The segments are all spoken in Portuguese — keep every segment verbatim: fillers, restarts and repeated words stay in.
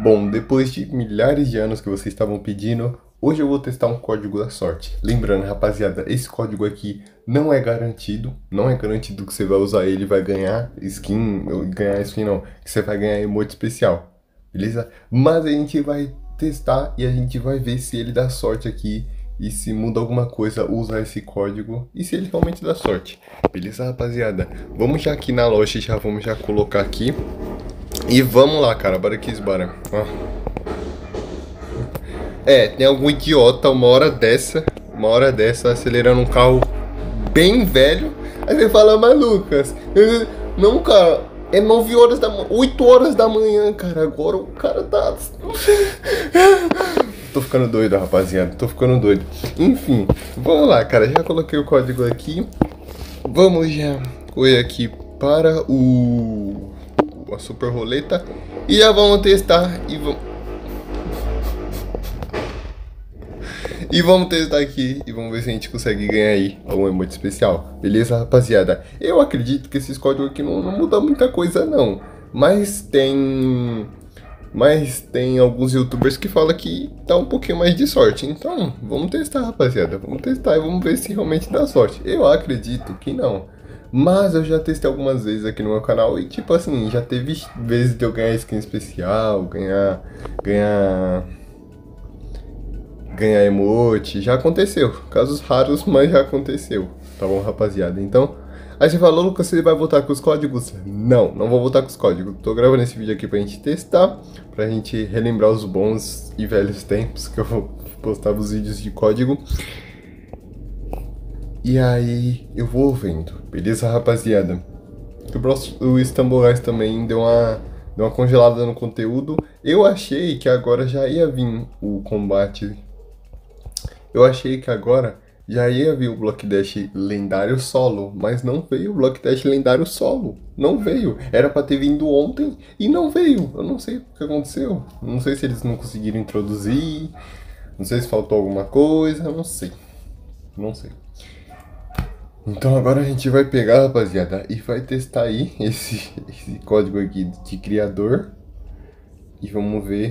Bom, depois de milhares de anos que vocês estavam pedindo, hoje eu vou testar um código da sorte. Lembrando, rapaziada, esse código aqui não é garantido, não é garantido que você vai usar ele e vai ganhar skin, ganhar skin não, que você vai ganhar emote especial, beleza? Mas a gente vai testar e a gente vai ver se ele dá sorte aqui e se muda alguma coisa usar esse código e se ele realmente dá sorte, beleza, rapaziada? Vamos já aqui na loja, já vamos já colocar aqui. E vamos lá, cara, bora que esbora. Ó. É, tem algum idiota uma hora dessa, uma hora dessa, acelerando um carro bem velho. Aí você fala, mas Lucas, não, cara, é nove horas da manhã, oito horas da manhã, cara, agora o cara tá... Tô ficando doido, rapaziada, tô ficando doido. Enfim, vamos lá, cara, já coloquei o código aqui. Vamos já correr aqui para o... a super roleta e já vamos testar e vamos e vamos testar aqui e vamos ver se a gente consegue ganhar aí algum emote especial, beleza, rapaziada? Eu acredito que esses códigos aqui não, não mudam muita coisa não, mas tem mas tem alguns youtubers que falam que dá um pouquinho mais de sorte, então vamos testar, rapaziada, vamos testar e vamos ver se realmente dá sorte. Eu acredito que não, mas eu já testei algumas vezes aqui no meu canal e tipo assim, já teve vezes de eu ganhar skin especial, ganhar, ganhar, ganhar emote, já aconteceu. Casos raros, mas já aconteceu, tá bom, rapaziada? Então, aí você falou, Lucas, você vai voltar com os códigos? Não, não vou voltar com os códigos. Tô gravando esse vídeo aqui pra gente testar, pra gente relembrar os bons e velhos tempos que eu vou postar os vídeos de código. E aí eu vou vendo, beleza, rapaziada? O Istanbulais também deu uma, deu uma congelada no conteúdo. Eu achei que agora já ia vir o combate. Eu achei que agora já ia vir o Block Dash lendário solo, mas não veio o Block Dash lendário solo. Não veio. Era pra ter vindo ontem e não veio. Eu não sei o que aconteceu. Não sei se eles não conseguiram introduzir. Não sei se faltou alguma coisa. Não sei. Não sei. Então agora a gente vai pegar, rapaziada, e vai testar aí esse, esse código aqui de criador. E vamos ver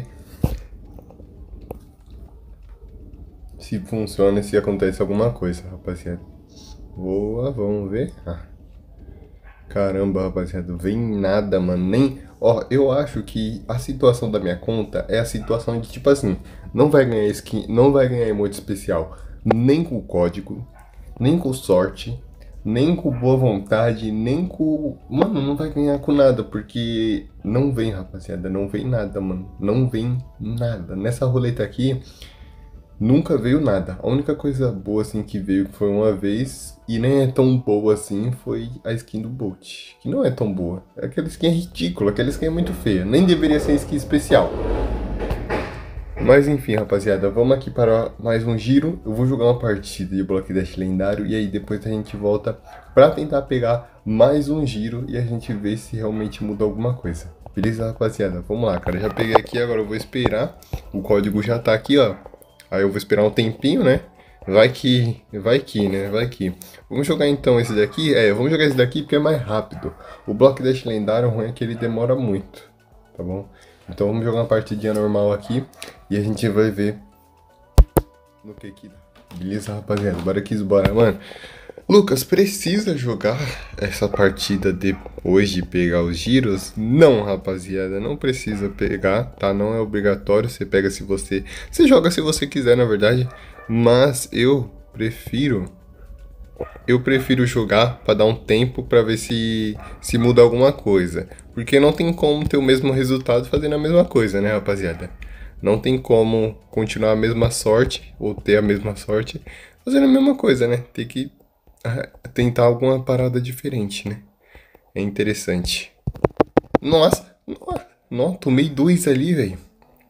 se funciona e se acontece alguma coisa, rapaziada. Boa, vamos ver. Ah. Caramba, rapaziada, vem nada, mano. Nem... Ó, eu acho que a situação da minha conta é a situação de tipo assim, não vai ganhar skin, não vai ganhar emote especial, nem com o código, nem com sorte, nem com boa vontade, nem com... Mano, não vai ganhar com nada, porque não vem, rapaziada, não vem nada, mano. Não vem nada. Nessa roleta aqui, nunca veio nada. A única coisa boa, assim, que veio foi uma vez, e nem é tão boa assim, foi a skin do Bolt. Que não é tão boa. Aquela skin é ridícula, aquela skin é muito feia. Nem deveria ser skin especial. Mas enfim, rapaziada, vamos aqui para mais um giro. Eu vou jogar uma partida de Block Dash lendário e aí depois a gente volta para tentar pegar mais um giro e a gente vê se realmente muda alguma coisa. Beleza, rapaziada? Vamos lá, cara. Já peguei aqui, agora eu vou esperar. O código já tá aqui, ó. Aí eu vou esperar um tempinho, né? Vai que, vai que, né? Vai que. Vamos jogar então esse daqui. É, vamos jogar esse daqui porque é mais rápido. O Block Dash lendário, o ruim é que ele demora muito, tá bom? Então vamos jogar uma partidinha normal aqui e a gente vai ver no que que dá. Beleza, rapaziada? Bora que bora, mano. Lucas, precisa jogar essa partida depois de pegar os giros? Não, rapaziada, não precisa pegar, tá? Não é obrigatório, você pega se você... Você joga se você quiser, na verdade, mas eu prefiro... Eu prefiro jogar para dar um tempo para ver se, se muda alguma coisa. Porque não tem como ter o mesmo resultado fazendo a mesma coisa, né, rapaziada? Não tem como continuar a mesma sorte, ou ter a mesma sorte, fazendo a mesma coisa, né? Tem que tentar alguma parada diferente, né? É interessante. Nossa, nossa, nossa, tomei dois ali, velho.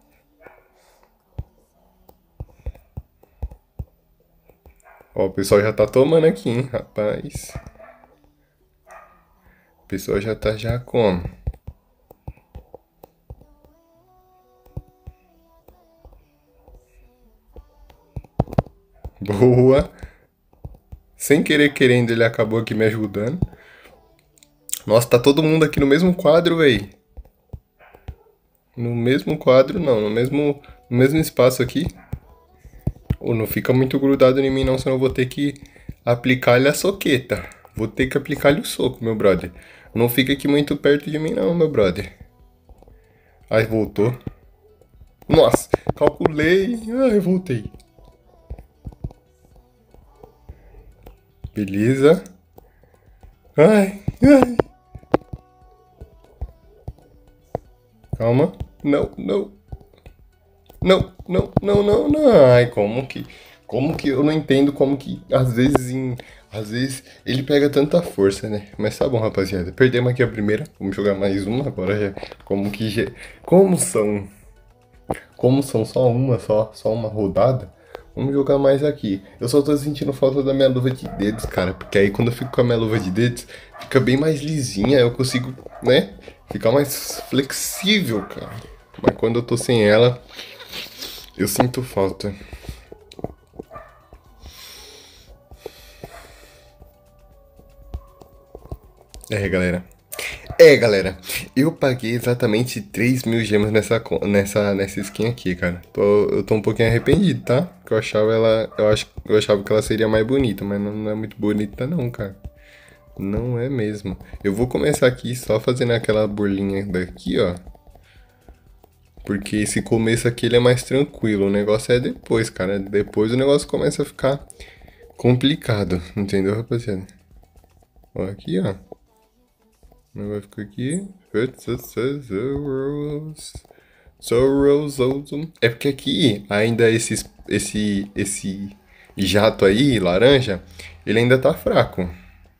Ó, o pessoal já tá tomando aqui, hein, rapaz. O pessoal já tá já como? Boa. Sem querer querendo, ele acabou aqui me ajudando. Nossa, tá todo mundo aqui no mesmo quadro, véi. No mesmo quadro, não. No mesmo, no mesmo espaço aqui. Ou não fica muito grudado em mim, não. Senão eu vou ter que aplicar-lhe a soqueta. Vou ter que aplicar-lhe o soco, meu brother. Não fica aqui muito perto de mim, não, meu brother. Aí, voltou. Nossa, calculei. Ai, voltei. Beleza. Ai, ai. Calma. Não, não. Não, não, não, não, não. Ai, como que. Como que eu não entendo como que às vezes em. Às vezes ele pega tanta força, né? Mas tá bom, rapaziada. Perdemos aqui a primeira. Vamos jogar mais uma agora já. Como que. já- Como são. Como são só uma, só, só uma rodada. Vamos jogar mais aqui. Eu só tô sentindo falta da minha luva de dedos, cara. Porque aí quando eu fico com a minha luva de dedos, fica bem mais lisinha. Eu consigo, né? Ficar mais flexível, cara. Mas quando eu tô sem ela, eu sinto falta. É, galera. É, galera. Eu paguei exatamente três mil gemas nessa, co- nessa, nessa skin aqui, cara. Tô, eu tô um pouquinho arrependido, tá? Porque eu achava ela. Eu, acho, eu achava que ela seria mais bonita, mas não, não é muito bonita, não, cara. Não é mesmo. Eu vou começar aqui só fazendo aquela burlinha daqui, ó. Porque esse começo aqui ele é mais tranquilo. O negócio é depois, cara. Depois o negócio começa a ficar complicado. Entendeu, rapaziada? Ó, aqui, ó. O negócio fica aqui. É porque aqui ainda esse, esse, esse jato aí, laranja, ele ainda tá fraco.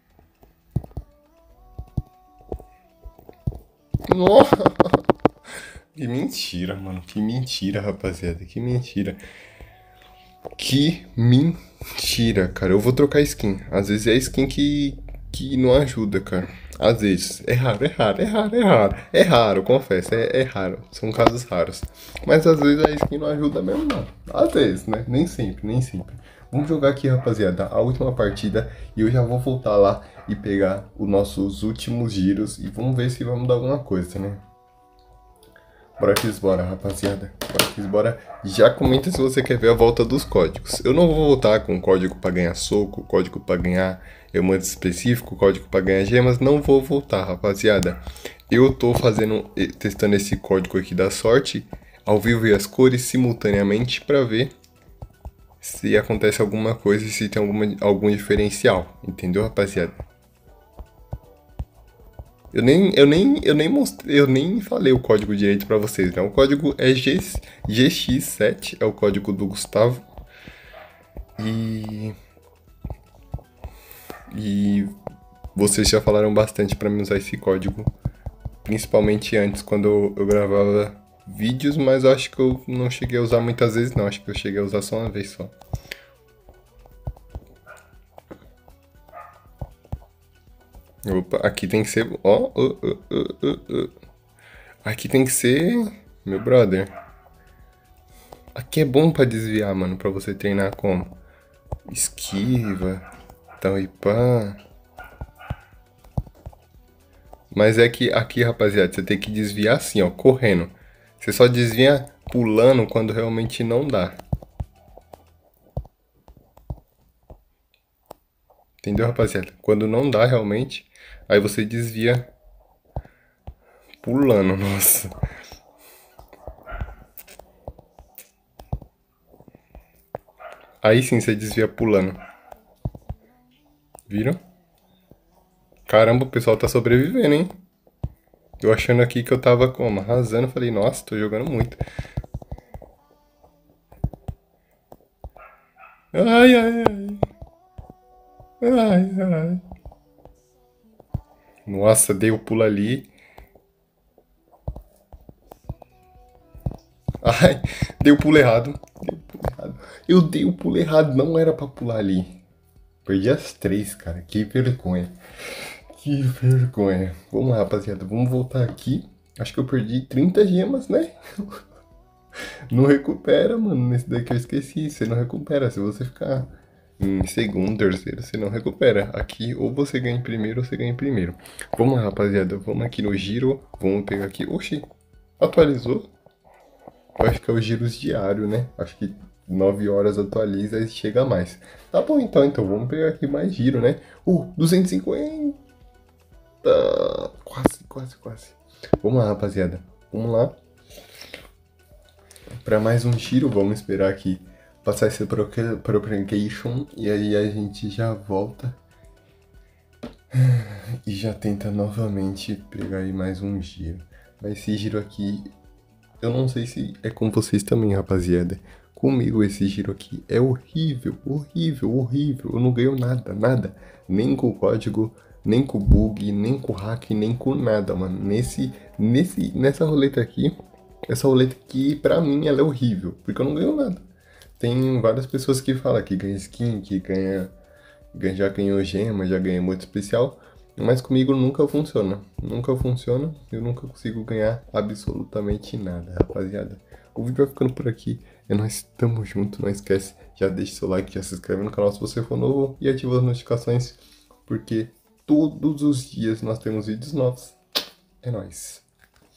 Nossa! Que mentira, mano. Que mentira, rapaziada. Que mentira. Que mentira, cara. Eu vou trocar skin. Às vezes é a skin que, que não ajuda, cara. Às vezes. É raro, é raro, é raro, é raro. É raro, confesso. É, é raro. São casos raros. Mas às vezes a skin não ajuda mesmo, não. Às vezes, né? Nem sempre, nem sempre. Vamos jogar aqui, rapaziada, a última partida. E eu já vou voltar lá e pegar os nossos últimos giros. E vamos ver se vamos dar alguma coisa, né? Bora que bora, rapaziada. Bora que bora. Já comenta se você quer ver a volta dos códigos. Eu não vou voltar com código para ganhar soco, código para ganhar elmante específico, código para ganhar gemas. Não vou voltar, rapaziada. Eu tô fazendo, testando esse código aqui da sorte, ao vivo e as cores simultaneamente para ver se acontece alguma coisa e se tem alguma, algum diferencial. Entendeu, rapaziada? Eu nem, eu nem, eu nem mostrei, eu nem falei o código direito pra vocês, né? O código é G, G X sete, é o código do Gustavo. E e vocês já falaram bastante pra mim usar esse código, principalmente antes quando eu, eu gravava vídeos, mas eu acho que eu não cheguei a usar muitas vezes, não. Acho que eu cheguei a usar só uma vez só. Opa, aqui tem que ser, ó, ó, ó, ó, ó, ó. Aqui tem que ser, meu brother. Aqui é bom pra desviar, mano, pra você treinar como? Esquiva, tal e pá. Mas é que aqui, rapaziada, você tem que desviar assim, ó, correndo. Você só desvia pulando quando realmente não dá. Entendeu, rapaziada? Quando não dá realmente, aí você desvia pulando, nossa. Aí sim você desvia pulando. Viram? Caramba, o pessoal tá sobrevivendo, hein? Eu achando aqui que eu tava como? Arrasando. Falei, nossa, tô jogando muito. Ai, ai, ai. Ai, ai. Nossa, dei o pulo ali. Ai, dei o pulo errado. Dei o pulo errado. Eu dei o pulo errado, não era pra pular ali. Perdi as três, cara. Que vergonha. Que vergonha. Vamos lá, rapaziada. Vamos voltar aqui. Acho que eu perdi trinta gemas, né? Não recupera, mano. Nesse daqui eu esqueci. Você não recupera. Se você ficar em segundo, terceiro, você não recupera. Aqui, ou você ganha em primeiro, ou você ganha em primeiro. Vamos lá, rapaziada. Vamos aqui no giro. Vamos pegar aqui. Oxi, atualizou? Eu acho que é os giros diários, né? Acho que nove horas atualiza e chega a mais. Tá bom, então, então vamos pegar aqui mais giro, né? Uh, duzentos e cinquenta! Quase, quase, quase. Vamos lá, rapaziada. Vamos lá. Para mais um giro, vamos esperar aqui passar esse propagation e aí a gente já volta e já tenta novamente pegar aí mais um giro. Mas esse giro aqui, eu não sei se é com vocês também, rapaziada. Comigo esse giro aqui é horrível, horrível, horrível. Eu não ganho nada, nada. Nem com o código, nem com o bug, nem com o hack, nem com nada, mano. Nesse, nesse, nessa roleta aqui, essa roleta aqui, pra mim, ela é horrível, porque eu não ganho nada. Tem várias pessoas que falam que ganha skin, que ganha, ganha- já ganhou gema, já ganha muito especial, mas comigo nunca funciona. Nunca funciona, eu nunca consigo ganhar absolutamente nada, rapaziada. O vídeo vai ficando por aqui, é nós estamos juntos, não esquece, já deixa seu like, já se inscreve no canal se você for novo e ativa as notificações, porque todos os dias nós temos vídeos novos. É nóis.